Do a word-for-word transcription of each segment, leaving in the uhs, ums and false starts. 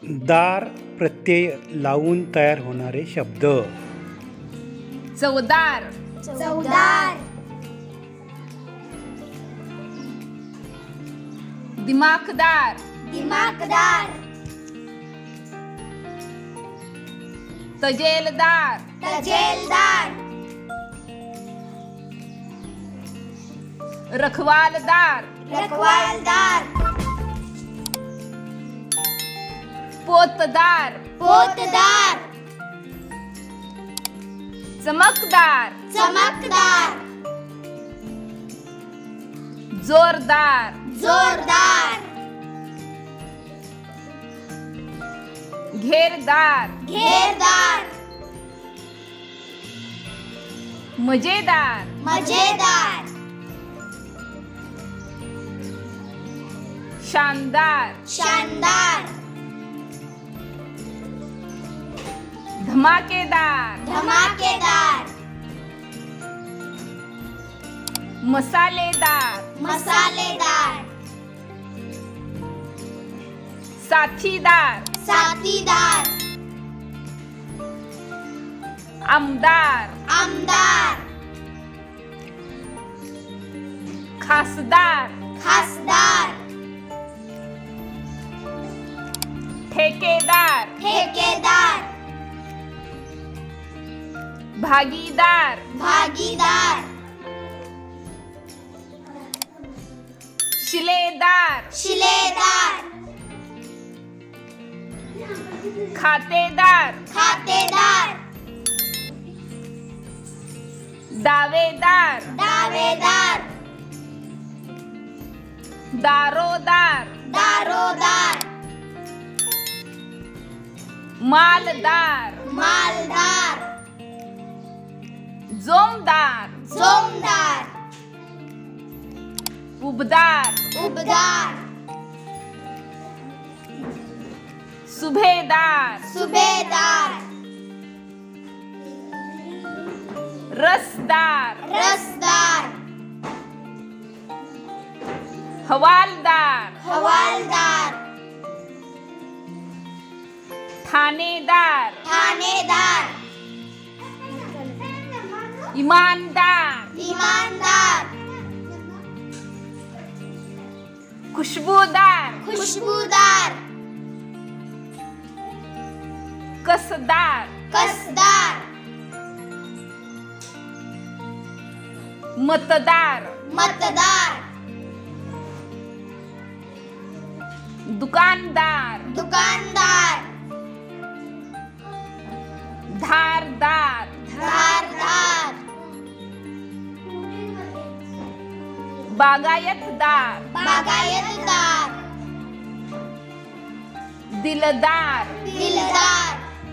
दार प्रत्यय लावून तयार होणारे शब्द. चवदार, चवदार, दिमाखदार, दिमाखदार, तजेलदार, तजेलदार, रखवालदार, रखवालदार, पोतदार, पोतदार, चमकदार, चमकदार, जोरदार, जोरदार, घेरदार, घेरदार, मजेदार, मजेदार, शानदार, शानदार, धमाकेदार, धमाकेदार, मसालेदार, मसालेदार, साथीदार, साथीदार, आमदार, आमदार, खासदार, खासदार, ठेकेदार, ठेकेदार, भागीदार, भागीदार, शिलेदार, शिलेदार, खातेदार, खातेदार, दावेदार, दावेदार, दारोदार, दारोदार, मालदार, मालदार, जोमदार, जोमदार, उबदार, उबदार, सुभेदार, सुबेदार, रसदार, रसदार, हवालदार, हवालदार, थानेदार, थानेदार, ईमानदार, ईमानदार, खुशबूदार, खुशबूदार, कसदार, कसदार, मतदार, मतदार, दुकानदार, दुकानदार, धारदार, धारदार, बागायतदार, बागायतदार, दिलदार, दिलदार,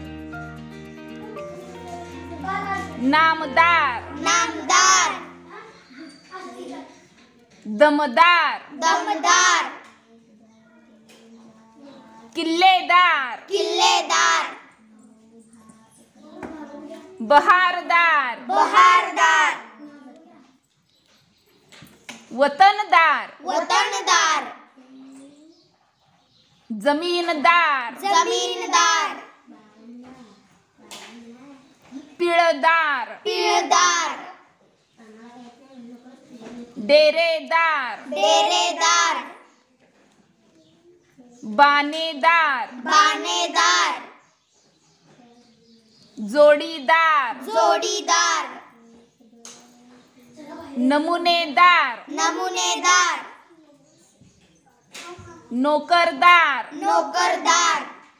नामदार, नामदार, दमदार, दमदार, किल्लेदार, किल्लेदार, बहारदार, बहारदार, वतनदार, वतनदार, जमीनदार, जमीनदार, पिळदार, पिळदार, डेरेदार, डेरेदार, बानेदार, बानेदार, जोडीदार, जोडीदार, नमुनेदार, नमुनेदार, नोकरदार, नोकरदार,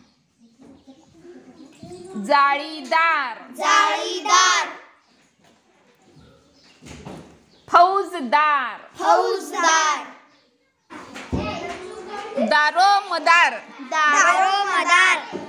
जाळीदार, जाळीदार, फौजदार, फौजदार, दारोमदार, दारोमदार,